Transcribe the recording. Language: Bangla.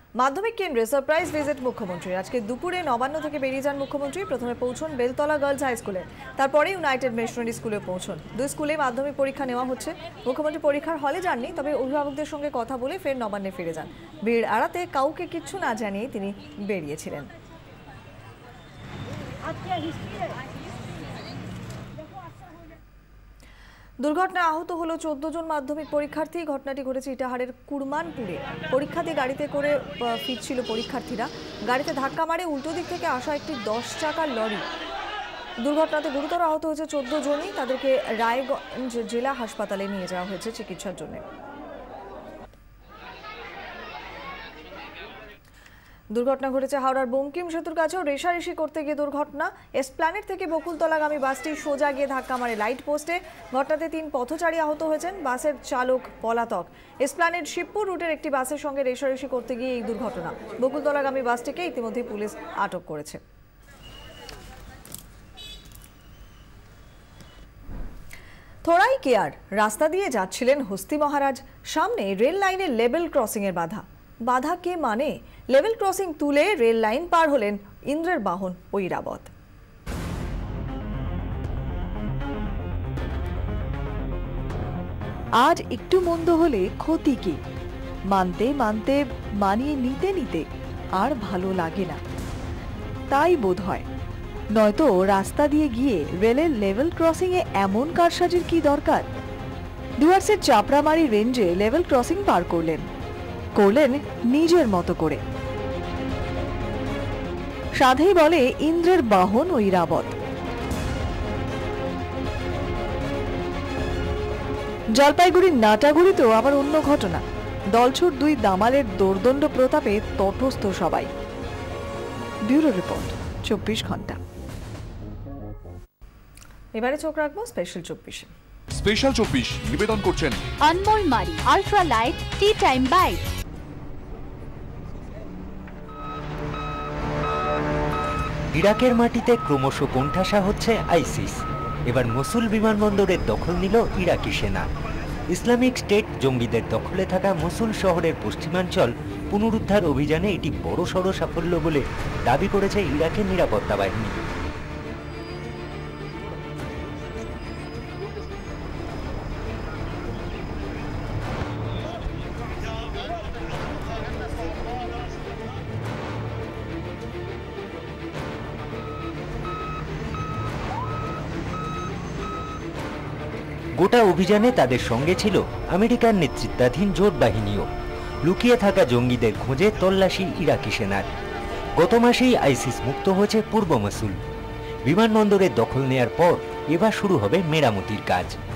মাধ্যমিক কেন্দ্রে সারপ্রাইজ ভিজিট মুখ্যমন্ত্রী। আজকে দুপুরে নবান্ন থেকে বেরিয়ে যান মুখ্যমন্ত্রী। প্রথমে পৌঁছন বেলতলা গার্লস হাই স্কুলে, তারপরে ইউনাইটেড মিশনারি স্কুলে পৌঁছন। দুই স্কুলে মাধ্যমিক পরীক্ষা নেওয়া হচ্ছে। মুখ্যমন্ত্রী পরীক্ষার হলে যাননি, তবে অভিভাবকদের সঙ্গে কথা বলে ফের নবান্নে ফিরে যান। ভিড় এড়াতে কাউকে কিচ্ছু না জানিয়ে তিনি বেরিয়েছিলেন। দুর্ঘটনায় আহত হলো 14 জন মাধ্যমিক পরীক্ষার্থী। ঘটনাটি ঘটেছে ইটাহারের কুরমানপুরে। পরীক্ষা দিয়ে গাড়িতে করে ফিরছিল পরীক্ষার্থীরা। গাড়িতে ধাক্কা মারে উল্টো দিক থেকে আসা একটি 10 চাকার লরি। দুর্ঘটনাতে গুরুতর আহত হয়েছে 14 জনই। তাদেরকে রায়গঞ্জ জেলা হাসপাতালে নিয়ে যাওয়া হয়েছে চিকিৎসার জন্য। দুর্ঘটনা ঘটেছে হাওড়ার বঙ্কিম সেতুর কাছেও। রেশারেশি করতে গিয়ে দুর্ঘটনা। এসপ্ল্যানেড থেকে বকুলতলাগামী বাসটি সোজা গিয়ে ধাক্কা মারে লাইট পোস্টে। ঘটনাতে 3 পথচারী আহত হয়েছেন। বাসের চালক পলাতক। এসপ্ল্যানেড শিবপুর রুটের একটি বাসের সঙ্গে রেশারেশি করতে গিয়ে এই দুর্ঘটনা। বকুলতলাগামী বাসটিকে ইতিমধ্যে পুলিশ আটক করেছে। থোড়াই কেয়ার রাস্তা দিয়ে যাচ্ছিলেন হস্তি মহারাজ। সামনে রেল লাইনের লেভেল ক্রসিং এর বাধা কে মানে? লেভেল ক্রসিং তুলে রেল লাইন পার হলেন ইন্দ্রের বাহন ঐরাবত। আজ একটু মন্দ হলে ক্ষতি কি? মানতে মানতে মানিয়ে নিতে নিতে আর ভালো লাগে না, তাই বোধ হয়। নয়তো রাস্তা দিয়ে গিয়ে রেলের লেভেল ক্রসিং এ এমন কারসাজির কি দরকার? ডুয়ার্সের চাপড়ামারি রেঞ্জে লেভেল ক্রসিং পার করলেন নিজের মতো করে। সাধেই বলে ইন্দ্রের বাহন ঐরাবত। জলপাইগুড়ির নাটাগুড়িতেও আবার অন্য ঘটনা। দলছুট 2 দামালের দোর্দণ্ড প্রতাপে তটস্থ সবাই। ব্যুরো রিপোর্ট, 24 ঘন্টা। এবারে চোখ রাখবো স্পেশাল 24-এ। স্পেশাল 24 নিবেদন করছেন Anmol Marie ultra light tea time bite. ইরাকের মাটিতে ক্রমশ কোণঠাসা হচ্ছে আইসিস। এবার মসুল বিমানবন্দরের দখল নিল ইরাকি সেনা। ইসলামিক স্টেট জঙ্গিদের দখলে থাকা মসুল শহরের পশ্চিমাঞ্চল পুনরুদ্ধার অভিযানে এটি বড়সড় সাফল্য বলে দাবি করেছে ইরাকের নিরাপত্তা বাহিনী। গোটা অভিযানে তাদের সঙ্গে ছিল আমেরিকার নেতৃত্বাধীন জোট বাহিনীও। লুকিয়ে থাকা জঙ্গিদের খোঁজে তল্লাশি ইরাকি সেনার। গত মাসেই আইসিস মুক্ত হয়েছে পূর্ব মসুল। বিমানবন্দরের দখল নেয়ার পর এবার শুরু হবে মেরামতির কাজ।